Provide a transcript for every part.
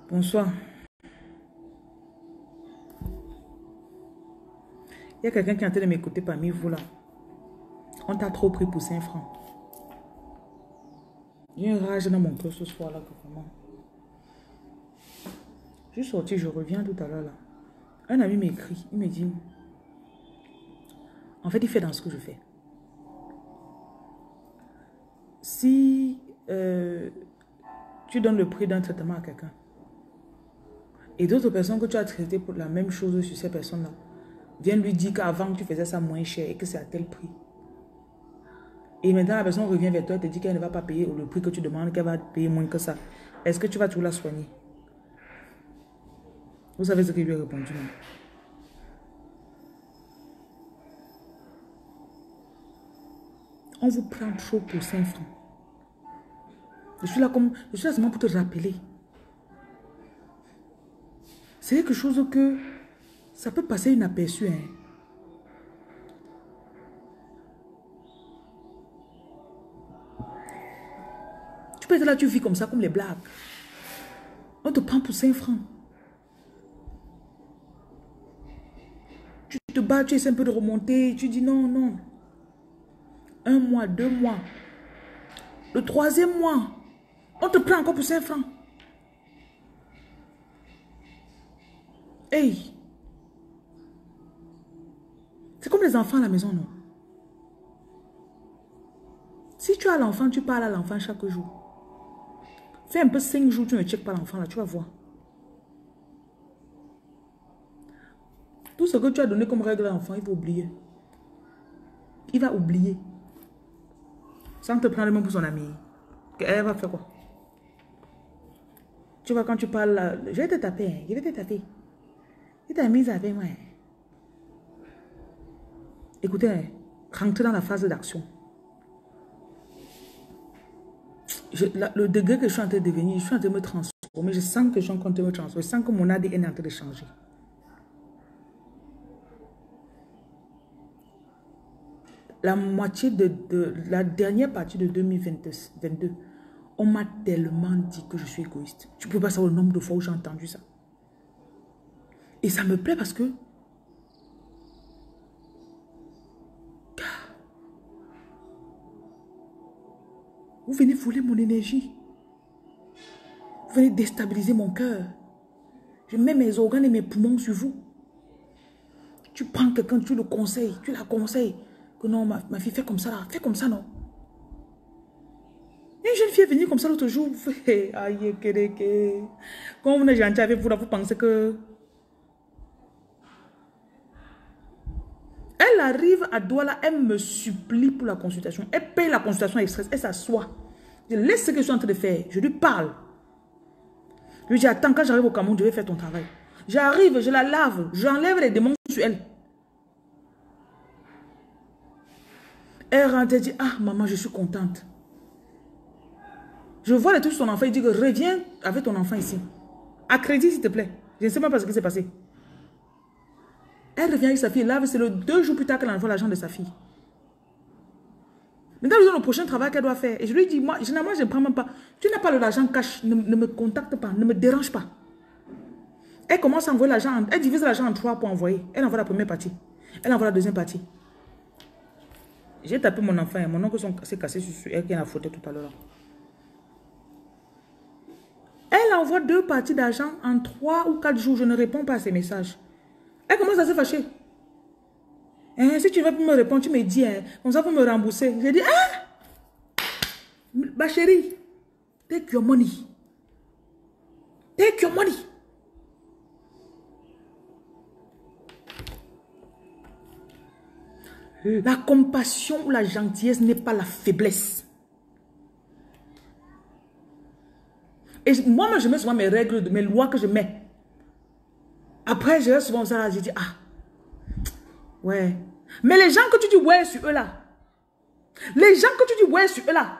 Bonsoir. Il y a quelqu'un qui est en train de m'écouter parmi vous là. On t'a trop pris pour 5 francs. J'ai une rage dans mon cœur ce soir là. Vraiment. Je suis sorti, je reviens tout à l'heure là. Un ami m'écrit, il me dit, en fait il fait dans ce que je fais. Si tu donnes le prix d'un traitement à quelqu'un et d'autres personnes que tu as traitées pour la même chose sur ces personnes-là viennent lui dire qu'avant tu faisais ça moins cher et que c'est à tel prix. Et maintenant la personne revient vers toi et te dit qu'elle ne va pas payer le prix que tu demandes, qu'elle va payer moins que ça. Est-ce que tu vas toujours la soigner? Vous savez ce que je lui ai répondu, non? On vous prend trop pour 5 francs. Je suis là seulement pour te rappeler. C'est quelque chose que ça peut passer inaperçu. Hein. Tu peux être là, tu vis comme ça, comme les blagues. On te prend pour 5 francs. Tu te bats, tu essaies un peu de remonter. Tu dis non, non. 1 mois, 2 mois. Le 3e mois, on te prend encore pour 5 francs. Hey! C'est comme les enfants à la maison, non? Si tu as l'enfant, tu parles à l'enfant chaque jour. Fais un peu 5 jours, tu ne checkes pas l'enfant là, tu vas voir. Tout ce que tu as donné comme règle à l'enfant, il va oublier. Il va oublier. Sans te prendre même pour son ami. Elle va faire quoi? Tu vois, quand tu parles là, je vais te taper, hein, je vais te taper. Tu t'es mise avec moi. Écoutez, hein, rentrez dans la phase d'action. Le degré que je suis en train de devenir, je suis en train de me transformer. Je sens que je suis en train de me transformer. Je sens que mon ADN est en train de changer. La moitié de la dernière partie de 2022, on m'a tellement dit que je suis égoïste. Tu ne peux pas savoir le nombre de fois où j'ai entendu ça. Et ça me plaît parce que vous venez voler mon énergie. Vous venez déstabiliser mon cœur. Je mets mes organes et mes poumons sur vous. Tu prends quelqu'un, tu le conseilles, tu la conseilles. Que non, ma fille, fais comme ça là. Fais comme ça, non. Une jeune fille est venue comme ça l'autre jour. Aïe, quand on est gentil avec vous, là, vous pensez que... Elle arrive à Douala, elle me supplie pour la consultation. Elle paye la consultation express, elle s'assoit. Je laisse ce que je suis en train de faire. Je lui parle. Je lui dis, attends, quand j'arrive au Cameroun, je vais faire ton travail. J'arrive, je la lave, j'enlève les démons sur elle. Elle rentre et dit, ah maman, je suis contente. Je vois les trucs sur ton enfant, il dit que reviens avec ton enfant ici. À crédit, s'il te plaît. Je ne sais même pas ce qui s'est passé. Elle revient avec sa fille, là, c'est le 2 jours plus tard qu'elle envoie l'argent de sa fille. Maintenant, ils ont le prochain travail qu'elle doit faire. Et je lui dis, moi, généralement, je ne prends même pas. Tu n'as pas de l'argent cash, ne me contacte pas, ne me dérange pas. Elle commence à envoyer l'argent, elle divise l'argent en 3 pour envoyer. Elle envoie la première partie. Elle envoie la deuxième partie. J'ai tapé mon enfant, mon oncle s'est cassé sur elle qui a la photo tout à l'heure. Elle envoie 2 parties d'argent en 3 ou 4 jours. Je ne réponds pas à ses messages. Elle commence à se fâcher. Hein, si tu veux me répondre, tu me dis, hein, comme ça pour me rembourser. J'ai dit, ah, ma chérie, take your money. Take your money. La compassion ou la gentillesse n'est pas la faiblesse. Et moi, je mets souvent mes règles, mes lois que je mets. Après, je reste souvent ça, je dis, ah, ouais. Mais les gens que tu dis ouais sur eux là, les gens que tu dis ouais sur eux là,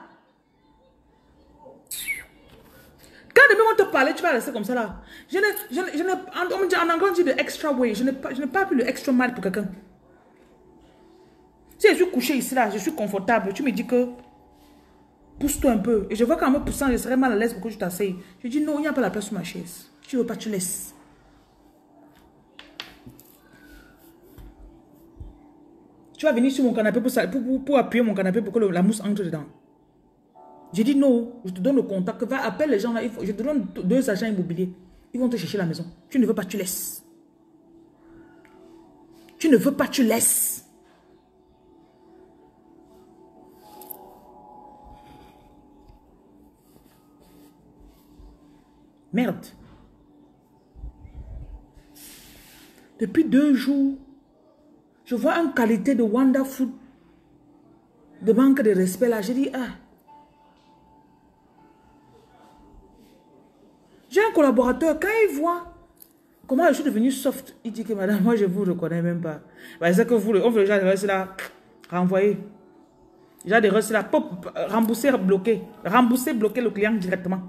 quand demain on te parler, tu vas rester comme ça là. En anglais on dit de extra way, je n'ai pas plus le extra mile pour quelqu'un. Si je suis couché ici là, je suis confortable, tu me dis que pousse-toi un peu. Et je vois qu'en me poussant, je serais mal à l'aise pour que je t'asseye. Je dis non, il n'y a pas la place sur ma chaise. Tu ne veux pas, tu laisses. Tu vas venir sur mon canapé pour appuyer mon canapé pour que la mousse entre dedans. J'ai dit non, je te donne le contact. Va, appelle les gens là. Je te donne 2 agents immobiliers. Ils vont te chercher la maison. Tu ne veux pas, tu laisses. Tu ne veux pas, tu laisses. Merde. Depuis 2 jours, je vois une qualité de wonderful, de manque de respect là. J'ai dit, ah. J'ai un collaborateur, quand il voit comment je suis devenue soft, il dit que madame, moi je vous reconnais même pas. Bah, c'est que vous, on veut déjà rester là, renvoyer. Déjà de rester là, pop, rembourser, bloquer. Rembourser, bloquer le client directement.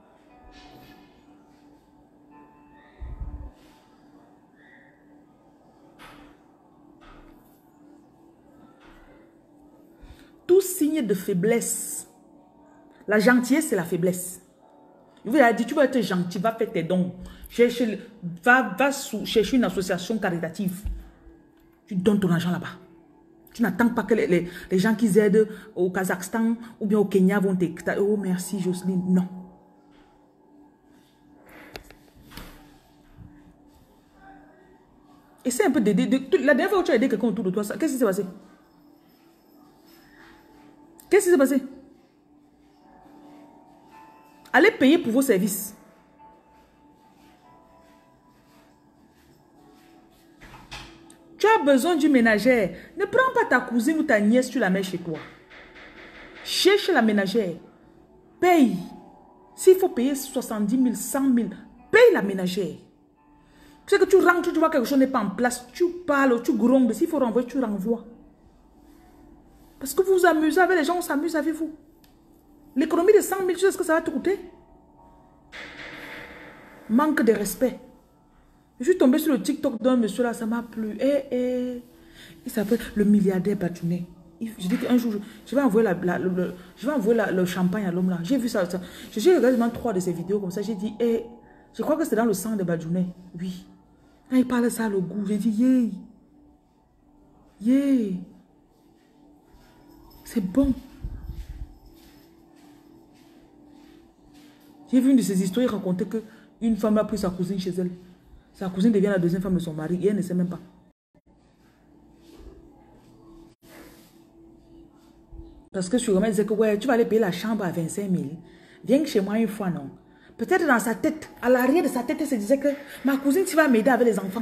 Tout signe de faiblesse. La gentillesse, c'est la faiblesse. Il vous a dit, tu vas être gentil, va faire tes dons. Va chercher une association caritative. Tu donnes ton argent là-bas. Tu n'attends pas que les gens qui aident au Kazakhstan ou bien au Kenya vont te... Oh, merci Jocelyne. Non. Essaie un peu d'aider. La dernière fois où tu as aidé quelqu'un autour de toi, qu'est-ce qui s'est passé? Qu'est-ce qui s'est passé? Allez payer pour vos services. Tu as besoin d'une ménagère. Ne prends pas ta cousine ou ta nièce, tu la mets chez toi. Cherche la ménagère. Paye. S'il faut payer 70 000, 100 000, paye la ménagère. Tu sais que tu rentres, tu vois quelque chose n'est pas en place, tu parles, tu grondes. S'il faut renvoyer, tu renvoies. Parce que vous vous amusez avec les gens, on s'amuse avec vous. L'économie de 100 000, tu sais ce que ça va te coûter? Manque de respect. Je suis tombée sur le TikTok d'un monsieur là, ça m'a plu. Il s'appelle le milliardaire Badjounet. Je dis qu'un jour, je vais envoyer, le champagne à l'homme là. J'ai vu ça. J'ai regardé 3 de ses vidéos comme ça. J'ai dit, je crois que c'est dans le sang de Badjounet. Oui. Quand il parle ça, le goût, j'ai dit, yeah. Yeah. C'est bon. J'ai vu une de ces histoires, il racontait qu'une femme a pris sa cousine chez elle. Sa cousine devient la 2e femme de son mari et elle ne sait même pas. Parce que sûrement, elle disait que ouais, tu vas aller payer la chambre à 25 000. Viens chez moi une fois, non. Peut-être dans sa tête, à l'arrière de sa tête, elle se disait que ma cousine, tu vas m'aider avec les enfants.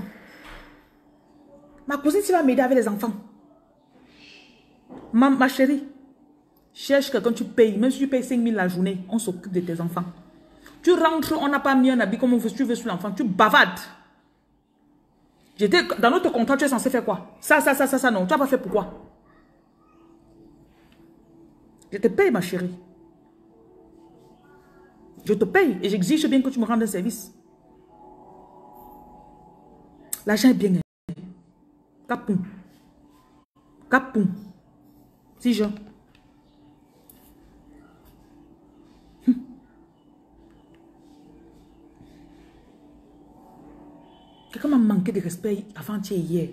Ma cousine, tu vas m'aider avec les enfants. Ma chérie, cherche quelqu'un, tu payes. Même si tu payes 5 000 la journée, on s'occupe de tes enfants. Tu rentres, on n'a pas mis un habit comme tu veux sur l'enfant. Tu bavardes. Dans notre contrat, tu es censé faire quoi? Ça, non. Tu n'as pas fait pourquoi? Je te paye, ma chérie. Je te paye et j'exige bien que tu me rendes un service. L'argent est bien. Capoum. Capoum. Si je... Quelqu'un m'a manqué de respect avant-hier.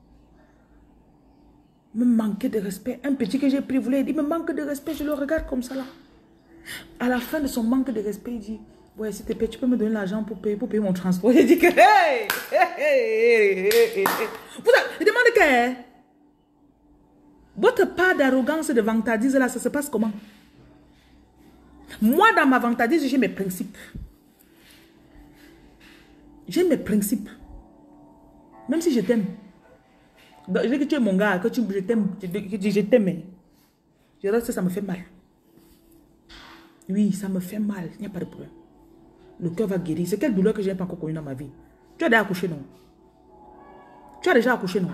Me manquait de respect. Un petit que j'ai pris voulait dire, il me manque de respect. Je le regarde comme ça là. À la fin de son manque de respect, il dit, ouais, s'il te plaît, tu peux me donner l'argent pour payer mon transport. Il dit que, hey. Il demande que, votre part d'arrogance et de vantardise là, ça se passe comment? Moi, dans ma vantardise, j'ai mes principes. J'ai mes principes. Même si je t'aime. Je dis que tu es mon gars, que je t'aime. Je t'aime. Je reste, ça me fait mal. Oui, ça me fait mal. Il n'y a pas de problème. Le cœur va guérir. C'est quelle douleur que je n'ai pas encore connue dans ma vie? Tu as déjà accouché, non? Tu as déjà accouché, non?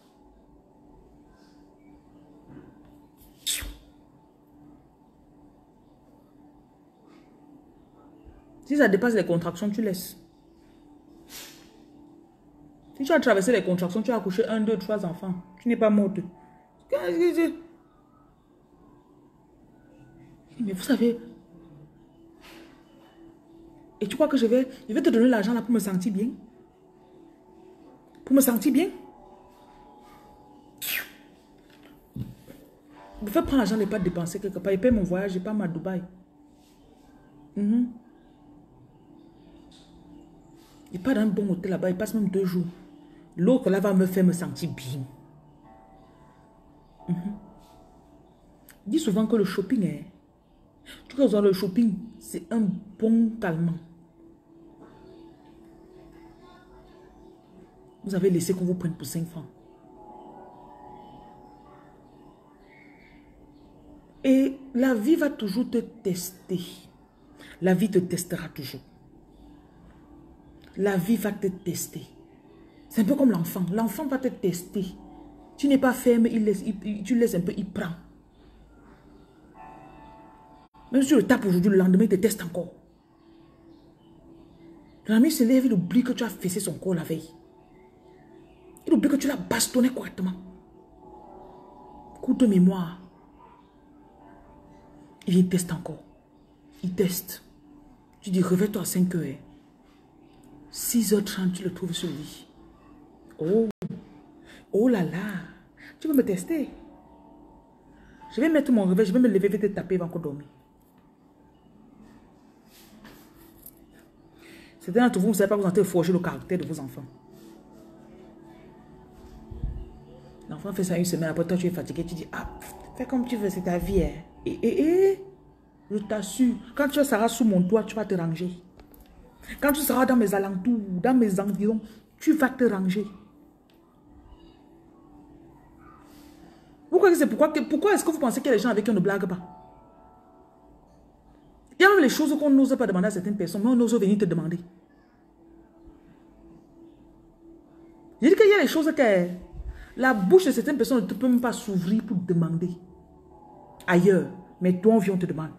Si ça dépasse les contractions, tu laisses. Si tu as traversé les contractions, tu as accouché 1, 2, 3 enfants. Tu n'es pas morte. Mais vous savez, Et tu crois que je vais te donner l'argent là pour me sentir bien? Pour me sentir bien? Je vais prendre l'argent et pas dépenser quelque part. Il paye mon voyage, je pars à Dubaï. Il part dans un bon hôtel là-bas, il passe même 2 jours. L'autre là va me faire me sentir bien. Il dit souvent que le shopping est... Tu vois, dans le shopping, c'est un bon calmant. Vous avez laissé qu'on vous prenne pour 5 francs. Et la vie va toujours te tester. La vie te testera toujours. La vie va te tester. C'est un peu comme l'enfant. L'enfant va te tester. Tu n'es pas ferme, tu laisses un peu, il prend. Même si tu le tapes aujourd'hui, le lendemain, il te teste encore. L'ami se lève, il oublie que tu as fessé son corps la veille. Il oublie que tu l'as bastonné correctement. Coup de mémoire. Il teste encore. Il teste. Tu dis, réveille-toi à 5 heures. 6h30, tu le trouves sur le lit. Oh. Oh là là. Tu veux me tester? Je vais mettre mon réveil, je vais me lever, je vais te taper avant qu'on dorme. Certains d'entre vous, vous ne savez pas que vous êtes en train de forger le caractère de vos enfants. L'enfant fait ça une semaine, après toi tu es fatigué, tu dis, ah, fais comme tu veux, c'est ta vie. Hein. Je t'assure, quand tu seras sous mon toit, tu vas te ranger. Quand tu seras dans mes alentours, dans mes environs, tu vas te ranger. Pourquoi est-ce que vous pensez qu'il y a des gens avec qui on ne blague pas? Il y a même les choses qu'on n'ose pas demander à certaines personnes, mais on ose venir te demander. Je dis qu'il y a des choses que la bouche de certaines personnes ne peut même pas s'ouvrir pour demander ailleurs. Mais toi, on vient, on te demande.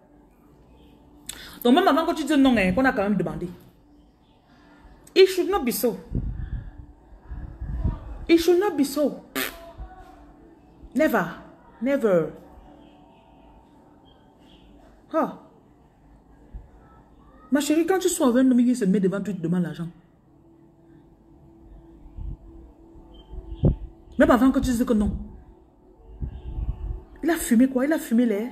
Donc même avant que tu dises non, qu'on a quand même demandé. It should not be so. It should not be so. Never. Never. Ah. Ma chérie, quand tu sois avec un homme, il se met devant toi, tu te demandes l'argent. Même avant que tu dises que non. Il a fumé quoi? Il a fumé l'air.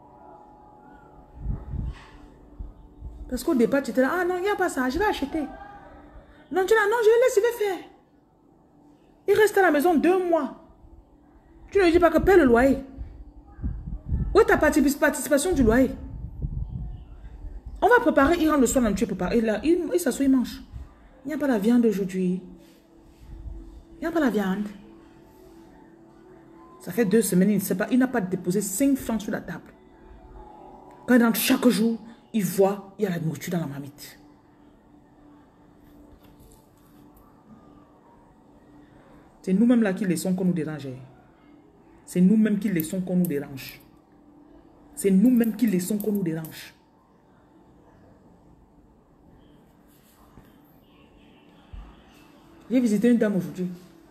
Parce qu'au départ, tu étais là, ah non, il n'y a pas ça, je vais acheter. Non, tu dis, non, je laisse, je vais faire. Il reste à la maison 2 mois. Tu ne lui dis pas que paie le loyer. Où est ta participation du loyer? On va préparer, il rentre le soir, tu prépares. Et là, il s'assoit, il mange. Il n'y a pas la viande aujourd'hui. Il n'y a pas la viande. Ça fait 2 semaines, il ne sait pas, il n'a pas déposé 5 francs sur la table. Quand il rentre chaque jour, il voit, il y a la nourriture dans la marmite. C'est nous-mêmes là qui laissons qu'on nous dérange. C'est nous-mêmes qui laissons qu'on nous dérange. C'est nous-mêmes qui laissons qu'on nous dérange. J'ai visité une dame aujourd'hui.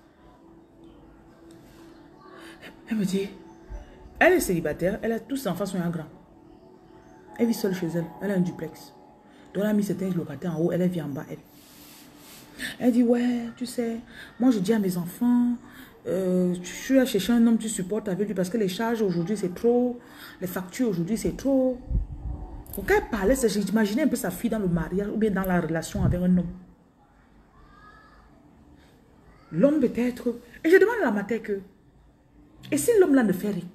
Elle me dit, elle est célibataire, elle a tous ses enfants, sont grands. Elle vit seule chez elle, elle a un duplex. Donc elle a mis certains locataires en haut, elle vit en bas, elle. Elle dit, ouais, tu sais, moi je dis à mes enfants, tu vas chercher un homme, tu supportes avec lui parce que les charges aujourd'hui c'est trop, les factures aujourd'hui c'est trop. Donc quand elle parlait, j'imaginais un peu sa fille dans le mariage ou bien dans la relation avec un homme. L'homme peut-être, et je demande à la matin que, et si l'homme là ne fait rien?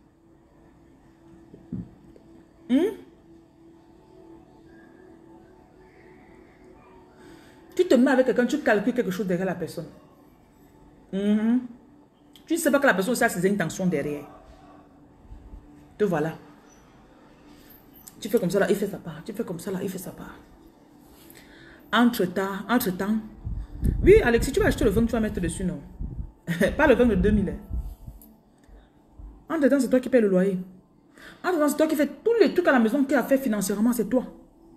Tu te mets avec quelqu'un, tu calcules quelque chose derrière la personne. Tu ne sais pas que la personne a ses intentions derrière. Te voilà. Tu fais comme ça là, il fait sa part. Tu fais comme ça là, il fait sa part. Entre-temps. Oui, Alexis, tu vas acheter le vin que tu vas mettre dessus, non? Pas le vin de 2000. Entre-temps, c'est toi qui payes le loyer. Entre-temps, c'est toi qui fais tous les trucs à la maison qui a fait financièrement, c'est toi.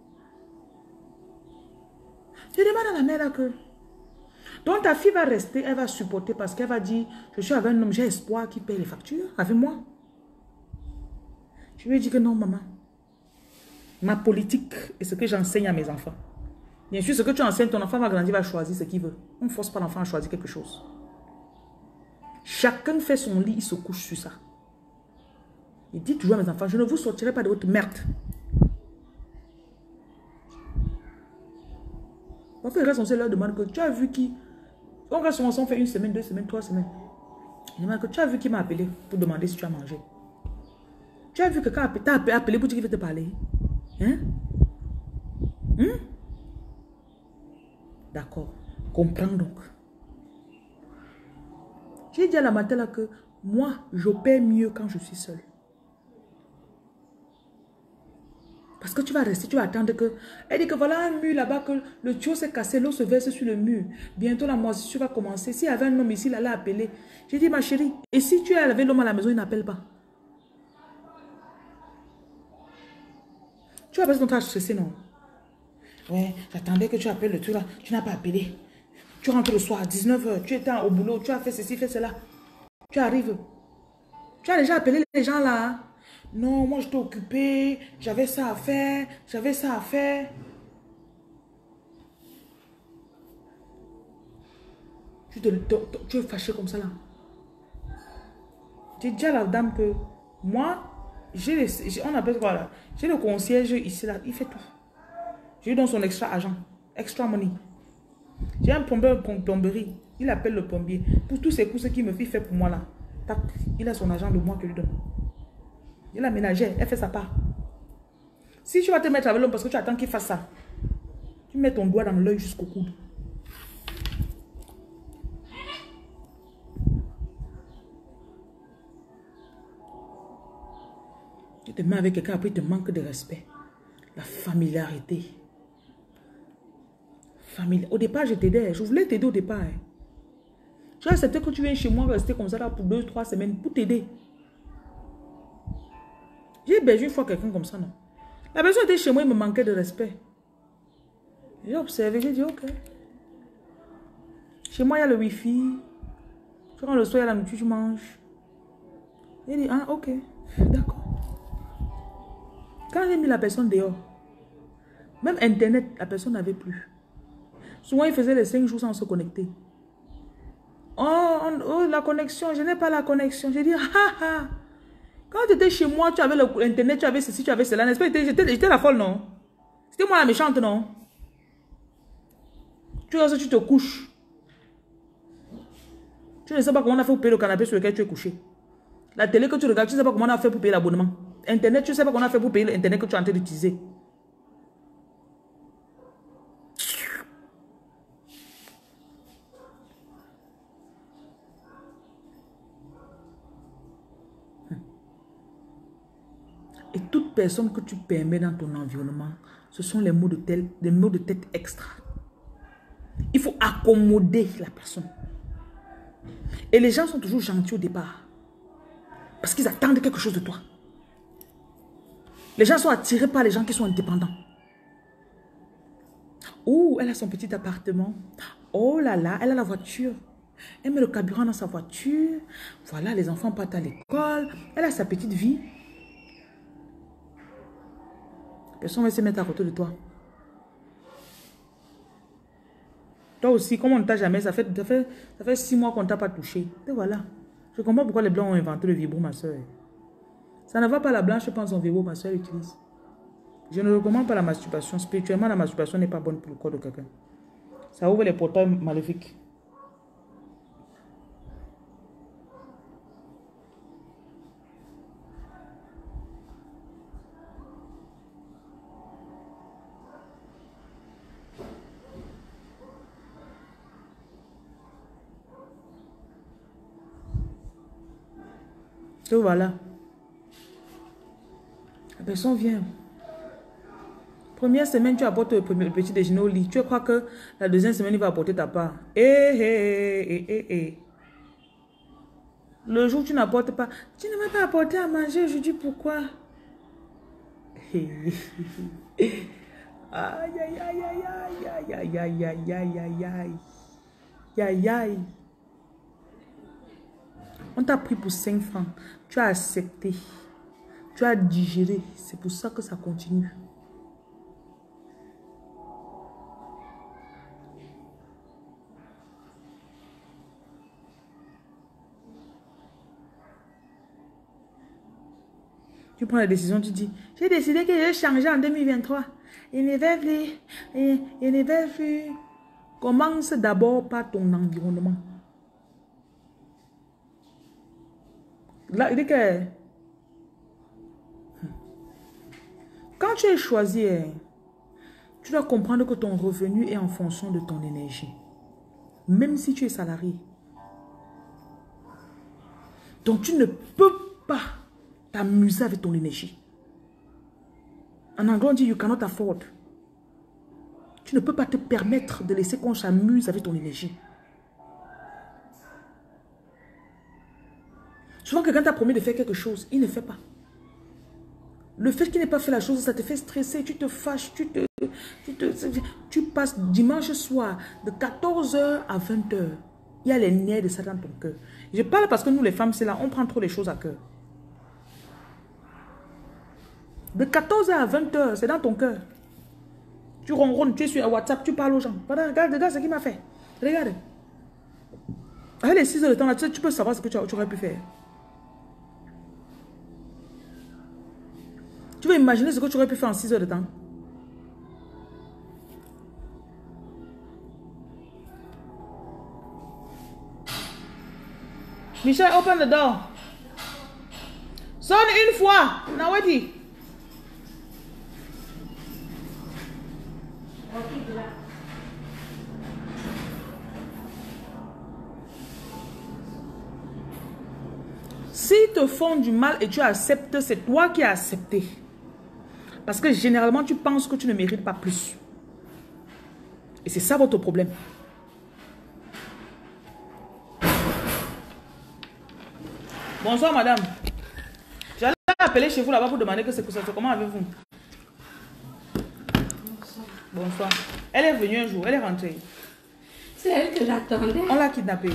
Je demande à la mère là que... Donc ta fille va rester, elle va supporter parce qu'elle va dire, je suis avec un homme, j'ai espoir qu'il paye les factures avec moi. Je lui ai dit que non, maman. Ma politique et ce que j'enseigne à mes enfants. Bien sûr, ce que tu enseignes, ton enfant va grandir, va choisir ce qu'il veut. On ne force pas l'enfant à choisir quelque chose. Chacun fait son lit, il se couche sur ça. Et dis toujours à mes enfants, je ne vous sortirai pas de votre merde. Mon frère reste, on leur demande que tu as vu qui. On reste ensemble, on fait 1 semaine, 2 semaines, 3 semaines. Il demande que tu as vu qui m'a appelé pour demander si tu as mangé. Tu as vu quelqu'un t'a appelé pour dire qu'il veut te parler. Hein? D'accord. Comprends donc. J'ai dit à la matin là que moi, j'opère mieux quand je suis seule. Parce que tu vas rester, tu vas attendre que... Elle dit que voilà un mur là-bas, que le tuyau s'est cassé, l'eau se verse sur le mur. Bientôt la moisissure va commencer. S'il y avait un homme ici, il allait appeler. J'ai dit, ma chérie, et si tu as lavé l'homme à la maison, il n'appelle pas. Tu as besoin de ton stressé, non? Ouais, j'attendais que tu appelles le truc là. Tu n'as pas appelé. Tu rentres le soir à 19h, tu étais au boulot, tu as fait ceci, fait cela. Tu arrives. Tu as déjà appelé les gens là. Hein? Non, moi j'étais occupée, j'avais ça à faire, j'avais ça à faire. Tu es fâché comme ça là. J'ai dit à la dame que moi, on appelle quoi là? J'ai le concierge ici là, il fait tout. J'ai eu dans son extra agent, extra money. J'ai un plombier plomberie, il appelle le plombier. Pour tous ces courses qu'il me fait pour moi là. Tac, il a son agent de moi que lui donne. Il a ménagé, elle fait sa part. Si tu vas te mettre avec l'homme parce que tu attends qu'il fasse ça, tu mets ton doigt dans l'œil jusqu'au coude. Tu te mets avec quelqu'un, après il te manque de respect. La familiarité. Au départ, je t'aidais. Je voulais t'aider au départ. Hein. J'ai accepté que tu viennes chez moi rester comme ça là pour 2-3 semaines pour t'aider. J'ai hébergé une fois quelqu'un comme ça, non? La personne était chez moi, il me manquait de respect. J'ai observé, j'ai dit ok. Chez moi, il y a le wifi. Tu rentres le soir, il y a la nourriture, tu manges. J'ai dit, ah ok, d'accord. Quand j'ai mis la personne dehors, même Internet, la personne n'avait plus. Souvent, il faisait les 5 jours sans se connecter. Oh, la connexion, je n'ai pas la connexion. J'ai dit, ah. Quand tu étais chez moi, tu avais l'Internet, tu avais ceci, tu avais cela. N'est-ce pas? J'étais la folle, non? C'était moi la méchante, non? Tu restes, tu te couches. Tu ne sais pas comment on a fait pour payer le canapé sur lequel tu es couché. La télé que tu regardes, tu ne sais pas comment on a fait pour payer l'abonnement. Internet, tu ne sais pas comment on a fait pour payer l'Internet que tu es en train d'utiliser. Et toute personne que tu permets dans ton environnement, ce sont les mots de tête extra. Il faut accommoder la personne. Et les gens sont toujours gentils au départ. Parce qu'ils attendent quelque chose de toi. Les gens sont attirés par les gens qui sont indépendants. Oh, elle a son petit appartement. Oh là là, elle a la voiture. Elle met le carburant dans sa voiture. Voilà, les enfants partent à l'école. Elle a sa petite vie. Personne va se mettre à côté de toi. Toi aussi, comme on ne t'a jamais, ça fait 6 mois qu'on ne t'a pas touché. Et voilà. Je comprends pourquoi les Blancs ont inventé le vibro, ma soeur. Ça ne va pas, la blanche, je pense, son vibro, ma soeur utilise. Je ne recommande pas la masturbation. Spirituellement, la masturbation n'est pas bonne pour le corps de quelqu'un. Ça ouvre les portails maléfiques. Et voilà. La personne vient. Première semaine, tu apportes le petit déjeuner au lit. Tu crois que la deuxième semaine, il va apporter ta part. Le jour où tu n'apportes pas, tu ne m'as pas apporté à manger. Je dis pourquoi? Aïe, aïe, aïe, aïe, aïe, aïe, aïe, aïe, aïe, aïe, aïe, aïe. On t'a pris pour 5 francs. Tu as accepté. Tu as digéré. C'est pour ça que ça continue. prends la décision, tu dis, j'ai décidé que je vais changer en 2023. Il ne va plus. Il ne va plus. Commence d'abord par ton environnement. Là, il dit que quand tu es choisi, tu dois comprendre que ton revenu est en fonction de ton énergie. Même si tu es salarié. Donc, tu ne peux pas t'amuser avec ton énergie. En anglais, on dit you cannot afford. Tu ne peux pas te permettre de laisser qu'on s'amuse avec ton énergie. Souvent, quelqu'un t'a promis de faire quelque chose, il ne fait pas. Le fait qu'il n'ait pas fait la chose, ça te fait stresser, tu te fâches, tu passes dimanche soir de 14h à 20h. Il y a les nerfs de ça dans ton cœur. Je parle parce que nous, les femmes, c'est là, on prend trop les choses à cœur. De 14h à 20h, c'est dans ton cœur. Tu ronronnes, tu es sur WhatsApp, tu parles aux gens. Regarde ce qu'il m'a fait. Regarde. Avec les 6 heures de temps, là, tu peux savoir ce que tu aurais pu faire. Tu veux imaginer ce que tu aurais pu faire en 6 heures de temps? Michel, open the door. Sonne une fois. Nawadi. S'ils te font du mal et tu acceptes, c'est toi qui as accepté. Parce que généralement, tu penses que tu ne mérites pas plus. Et c'est ça votre problème. Bonsoir, madame. J'allais appeler chez vous là-bas pour demander que c'est que ça. Comment avez-vous? Bonsoir. Elle est venue un jour, elle est rentrée. C'est elle que j'attendais. On l'a kidnappée.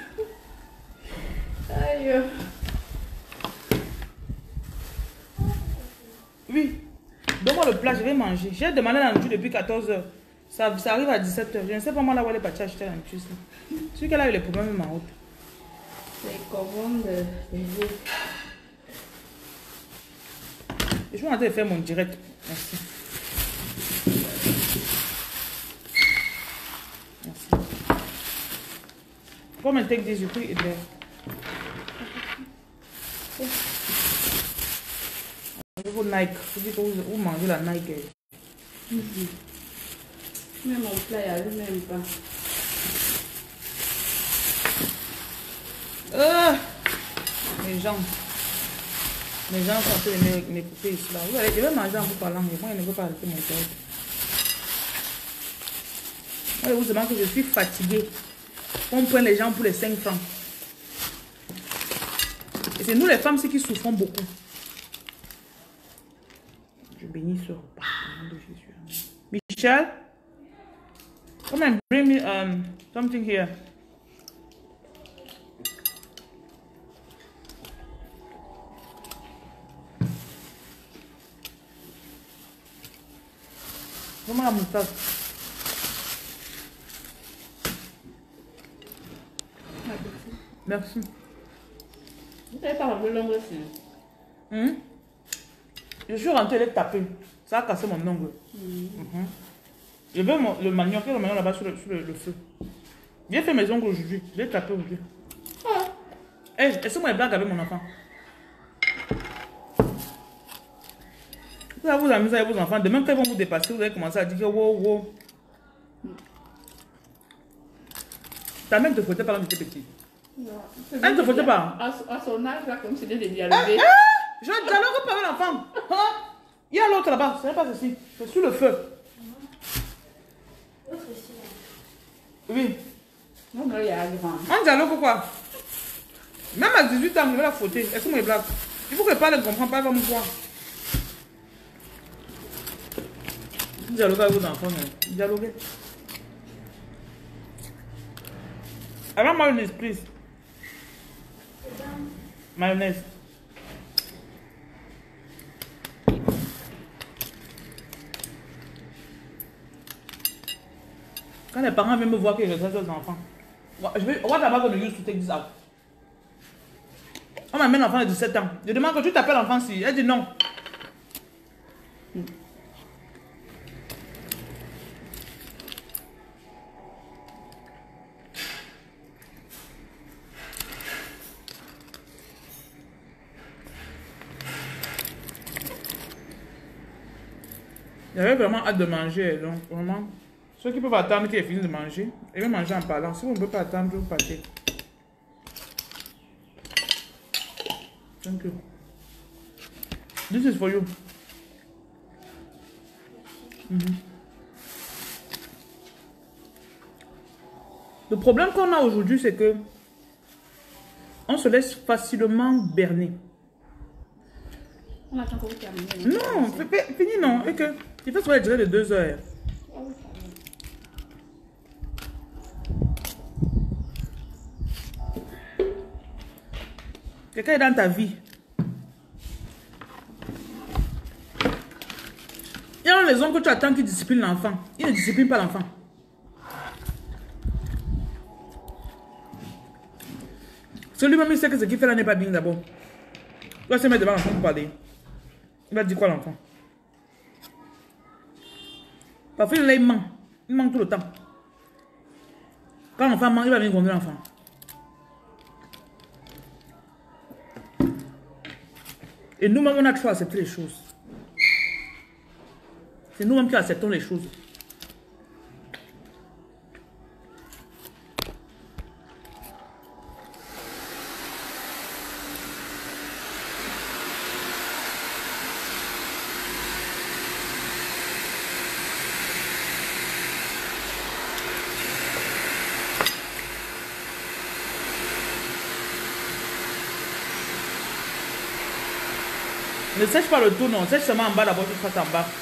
Aïe. Oui. Donne-moi le plat, je vais manger. J'ai demandé la nourriture depuis 14h. Ça arrive à 17h. Je ne sais pas moi là où elle est partie acheter la nourriture. Celui qu'elle a eu les problèmes même en route. C'est comment de vous. Je suis en train de faire mon direct. Merci. Merci. Comme un take des pris et de l'air. Vous Nike. Vous dites que vous mangez la Nike. Même mon plat, il n'y avait même pas. Les gens sont en train de m'écouter ici là. Vous allez, je vais manger en vous parlant, mais moi je ne veux pas arrêter mon direct. Moi je vous demande que je suis fatiguée. On prend les gens pour les 5 francs. Et c'est nous les femmes qui souffrons beaucoup. Je bénis ce repas au nom de Jésus. Michel, come and bring me something here. Donne-moi la moutarde. Merci. Vous n'avez pas enlevé l'ongle aussi. Je suis rentrée les taper. Ça a cassé mon ongle. Je vais le manioc là-bas sur le feu. J'ai fait mes ongles aujourd'hui. Je vais taper aujourd'hui. Laissez-moi les blagues avec mon enfant. Vous allez vous amuser avec vos enfants. Demain, quand ils vont vous dépasser, vous allez commencer à dire que wow, wow. Ta mère ne te frottait pas quand tu étais petit. Non. Elle ne te frottait pas. À son âge, là, comme c'était de dialoguer. Je dialogue pas avec l'enfant. Il y a l'autre là-bas. Ce n'est pas ceci. C'est sur le feu. Oui. Non, non, il y a un grand. On dialogue quoi? Même à 18 ans, je vais la frotter. Est-ce que moi, les blagues? Il faut que pas ne comprenne pas, elle va me voir. Dialoguez avec vos enfants, mais dialoguez. Avant mayonnaise, please. Mayonnaise. Quand les parents viennent me voir que je traite aux enfants, je vais, what about going to use to take this out? On m'amène l'enfant de 17 ans. Je demande que tu t'appelles l'enfant si. Elle dit non. J'avais vraiment hâte de manger, donc vraiment, ceux qui peuvent attendre qu'il ait fini de manger, ils vont manger en parlant. Si vous ne pouvez pas attendre, vous partez. Thank you. This is for you. Le problème qu'on a aujourd'hui, c'est que on se laisse facilement berner. On attend que vous terminez. Non, fini non. Et que il faut se durer de 2 heures. Quelqu'un est dans ta vie. Il y a les hommes que tu attends qui disciplinent l'enfant. Ils ne disciplinent pas l'enfant. Celui-même, il sait que ce qu'il fait là n'est pas bien d'abord. Il va se mettre devant l'enfant pour parler. Il va dire quoi l'enfant? Parfois, il ment. Il ment tout le temps. Quand l'enfant ment, il va venir conduire l'enfant. Et nous-mêmes, on a trop accepté les choses. C'est nous-mêmes qui acceptons les choses. Ne sèche pas le tout, non. Sèche seulement en bas d'abord, tu fasses en bas.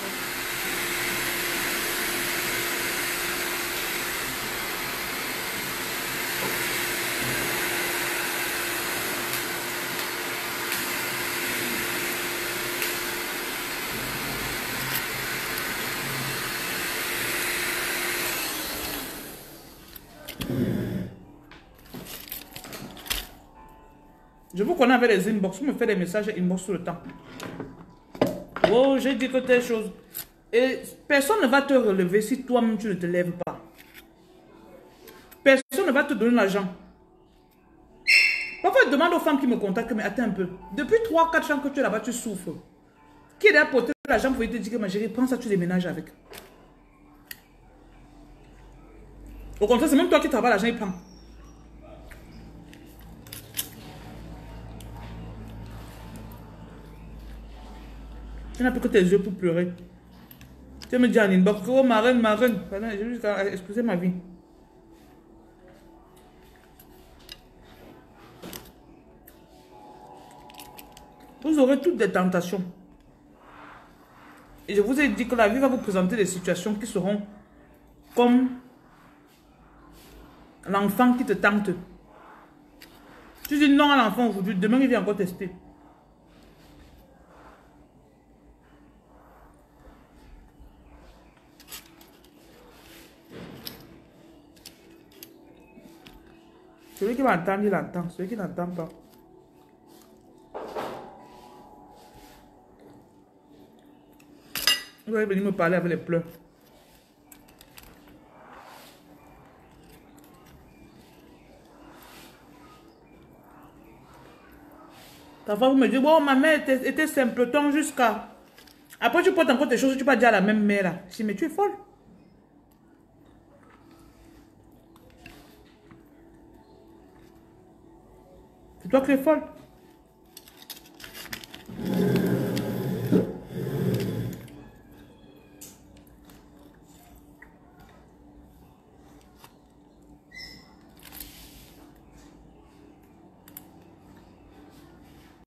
Je vous connais avec les inbox. Vous me faites des messages inbox tout le temps. Oh, j'ai dit que telle chose. Et personne ne va te relever si toi-même tu ne te lèves pas. Personne ne va te donner l'argent. Parfois, je demande aux femmes qui me contactent, mais attends un peu. Depuis 3-4 ans que tu es là-bas, tu souffres. Qui est apporté l'argent pour te dire que ma chérie, prends ça, tu déménages avec. Au contraire, c'est même toi qui travailles, l'argent, il prend. Tu n'as plus que tes yeux pour pleurer. Tu me dis en inbox, oh ma reine, ma reine. J'ai juste exposé ma vie. Vous aurez toutes des tentations. Et je vous ai dit que la vie va vous présenter des situations qui seront comme l'enfant qui te tente. Tu dis non à l'enfant aujourd'hui, demain il vient encore tester. Celui qui va entendre, il entend. Celui qui n'entend pas. Vous allez venir me parler avec les pleurs. Parfois, vous me dites, bon, ma mère était simpleton jusqu'à... Après, tu portes encore tes choses, tu vas dire à la même mère. Là. Je dis, mais tu es folle. C'est toi qui es folle.